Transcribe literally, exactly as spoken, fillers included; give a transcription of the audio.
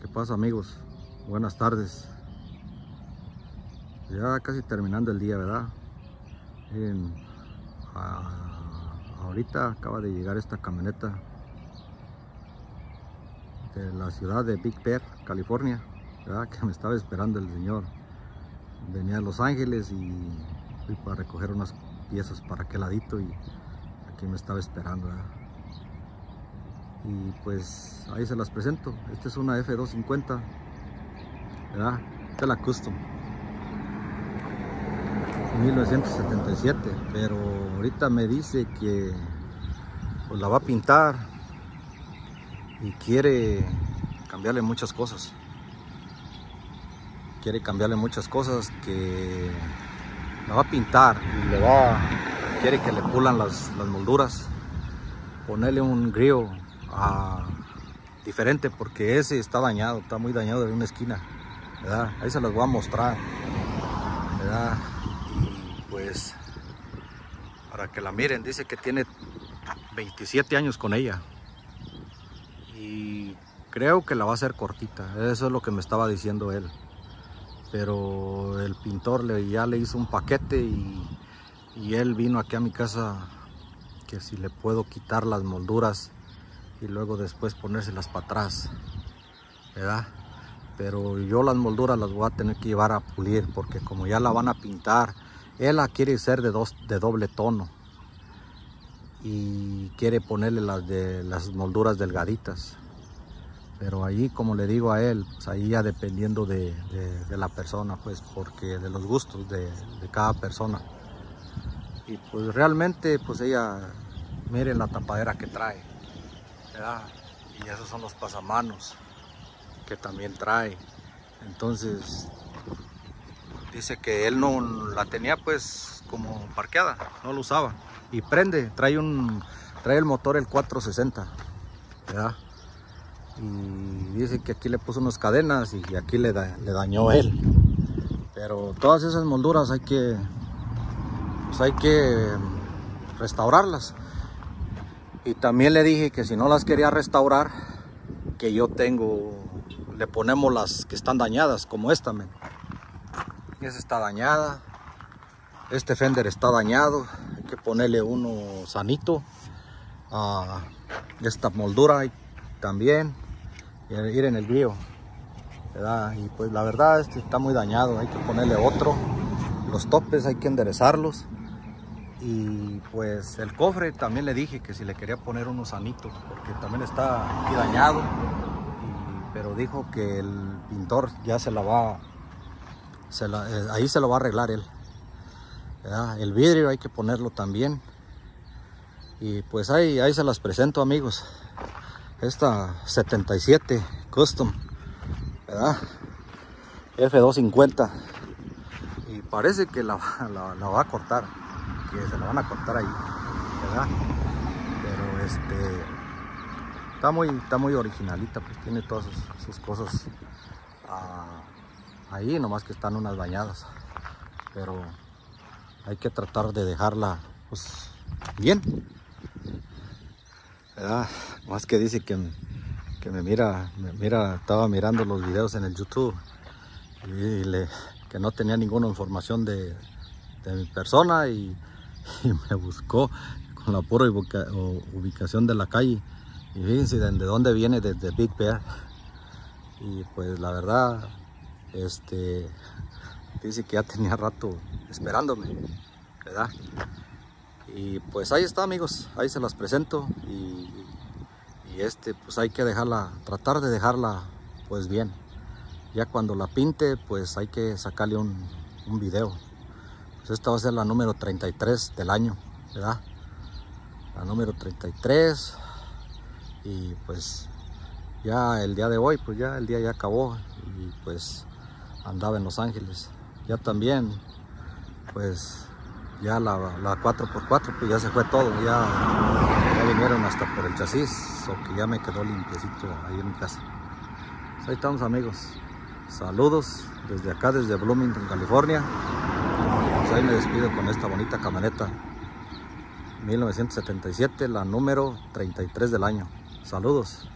¿Qué pasa, amigos? Buenas tardes. Ya casi terminando el día, ¿verdad? Miren, a, ahorita acaba de llegar esta camioneta de la ciudad de Big Bear, California, ¿verdad? Que me estaba esperando el señor. Venía a Los Ángeles y fui para recoger unas piezas para aquel ladito y aquí me estaba esperando, ¿verdad? Y pues ahí se las presento. Esta es una F doscientos cincuenta, ¿verdad? Esta es la Custom mil novecientos setenta y siete, pero ahorita me dice que pues la va a pintar y quiere cambiarle muchas cosas. Quiere cambiarle muchas cosas, que la va a pintar y le va, quiere que le pulan las, las molduras, ponerle un grill uh, diferente, porque ese está dañado, está muy dañado de una esquina, ¿verdad? Ahí se las voy a mostrar, ¿verdad? Y pues para que la miren. Dice que tiene veintisiete años con ella y creo que la va a hacer cortita. Eso es lo que me estaba diciendo él, pero el pintor le, ya le hizo un paquete y, y él vino aquí a mi casa que si le puedo quitar las molduras y luego después ponérselas para atrás, ¿verdad? Pero yo las molduras las voy a tener que llevar a pulir, porque como ya la van a pintar, él la quiere hacer de, dos, de doble tono y quiere ponerle las, de, las molduras delgaditas. Pero ahí, como le digo a él, pues ahí ya dependiendo de, de, de la persona, pues, porque de los gustos de, de cada persona. Y pues realmente, pues ella, miren la tapadera que trae, ¿verdad? Y esos son los pasamanos que también trae. Entonces dice que él no la tenía pues como parqueada, no lo usaba, y prende, trae un trae el motor el cuatrocientos sesenta, ¿verdad? Y dice que aquí le puso unas cadenas y aquí le, da, le dañó él. Pero todas esas molduras hay que pues hay que restaurarlas. Y también le dije que si no las quería restaurar, que yo tengo, le ponemos las que están dañadas, como esta, men. Esa está dañada, este fender está dañado, hay que ponerle uno sanito a esta moldura también, y ir en el grill, ¿verdad? Y pues la verdad este está muy dañado, hay que ponerle otro. Los topes hay que enderezarlos. Y pues el cofre también le dije que si le quería poner unos sanitos, porque también está aquí dañado. Y, pero dijo que el pintor ya se la va, se la, eh, ahí se lo va a arreglar él, ¿verdad? El vidrio hay que ponerlo también. Y pues ahí, ahí se las presento, amigos. Esta setenta y siete Custom, ¿verdad? F doscientos cincuenta. Y parece que la, la, la va a cortar, que se la van a cortar ahí, ¿verdad? Pero este está muy, está muy originalita, pues tiene todas sus, sus cosas uh, ahí, nomás que están unas dañadas, pero hay que tratar de dejarla pues bien, ¿verdad? Más que dice que, que me mira, me mira, estaba mirando los videos en el YouTube y le, que no tenía ninguna información de, de mi persona y y me buscó con la pura ubica, ubicación de la calle, y fíjense de, de dónde viene, desde Big Bear. Y pues la verdad este dice que ya tenía rato esperándome, ¿verdad? Y pues ahí está, amigos, ahí se las presento. Y, y este pues hay que dejarla, tratar de dejarla pues bien. Ya cuando la pinte pues hay que sacarle un, un video. Pues esta va a ser la número treinta y tres del año, ¿verdad? La número treinta y tres. Y pues ya el día de hoy, pues ya el día ya acabó. Y pues andaba en Los Ángeles. Ya también, pues ya la, la cuatro por cuatro, pues ya se fue todo. Ya, ya vinieron hasta por el chasis, o que ya me quedó limpiecito ahí en mi casa. Pues ahí estamos, amigos. Saludos desde acá, desde Bloomington, California. Pues ahí me despido con esta bonita camioneta mil novecientos setenta y siete, la número treinta y tres del año. Saludos.